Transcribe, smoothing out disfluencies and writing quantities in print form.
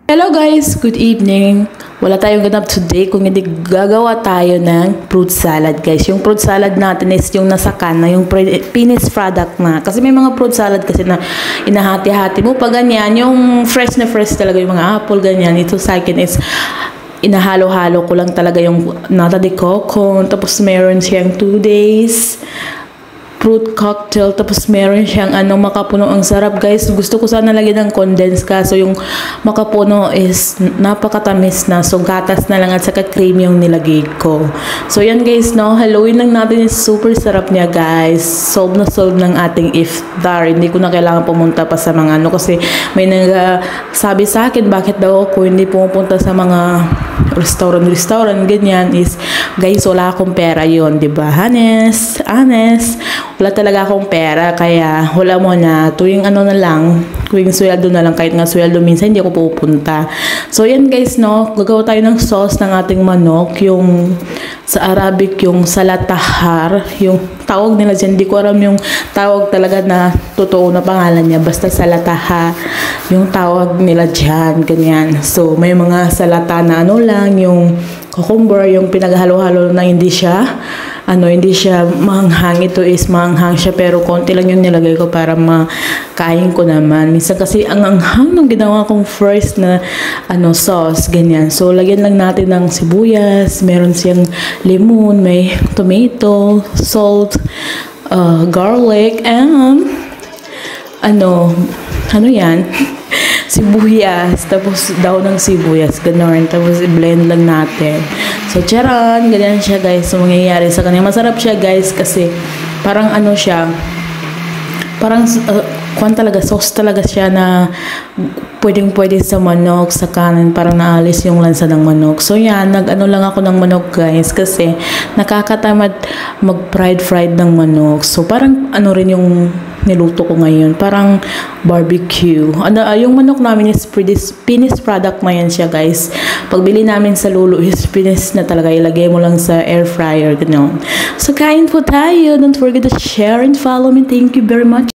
Hello guys! Good evening! Wala tayong ganap today kung hindi gagawa tayo ng fruit salad guys. Yung fruit salad natin is yung nasa can na, yung finished product na. Kasi may mga fruit salad kasi na inahati-hati mo pa ganyan. Yung fresh na fresh talaga yung mga apple ganyan. Ito sa akin is inahalo-halo ko lang talaga yung nata de coco. Tapos meron siyang 2 days fruit cocktail, tapos meron siyang makapuno. Ang sarap guys. Gusto ko sana lagyan ng condensed, kaso yung makapuno is napakatamis na, so gatas na lang at saka cream yung nilagay ko. So yan guys, no, haluin lang natin. Is super sarap niya guys. Solve na solve ng ating iftar. Hindi ko na kailangan pumunta pa sa mga kasi may nagsabi sa akin bakit daw ako hindi pumupunta sa mga restaurant ganyan. Is guys, wala akong pera yun, diba? Honest, wala talaga akong pera, kaya wala mo na tuwing na lang, tuwing sweldo na lang, kahit nga sweldo minsan hindi ako pupunta. So yan guys, no, gagawa tayo ng sauce ng ating manok, yung sa Arabic yung salatahar, yung tawag nila dyan, hindi ko alam yung tawag talaga na totoo na pangalan niya, basta salataha yung tawag nila dyan, ganyan. So may mga salata na lang, yung cucumber, yung pinaghalo-halo na hindi siya maanghang. Ito is maanghang siya, pero konti lang yung nilagay ko para makain ko naman. Minsan kasi ang anghang nung ginawa kong first na sauce, ganyan. So lagyan lang natin ng sibuyas, meron siyang lemon, may tomato, salt, garlic, and yan sibuyas, tapos daw ng sibuyas, gano'n. Tapos i-blend lang natin. So, charan, ganyan siya guys. So, mangyayari sa kanya. Masarap siya guys kasi parang siya, parang talaga, sauce talaga siya na pwedeng-pwede sa manok, sa kanin, parang naalis yung lansa ng manok. So, yan, lang ako ng manok guys kasi nakakatamad mag-fried ng manok. So, parang rin yung niluto ko ngayon, parang barbecue. Yung manok namin is finished product na yan siya guys. Pagbili namin sa Lulu is finished na talaga. Ilagay mo lang sa air fryer, gano'n. So kain po tayo. Don't forget to share and follow me. Thank you very much.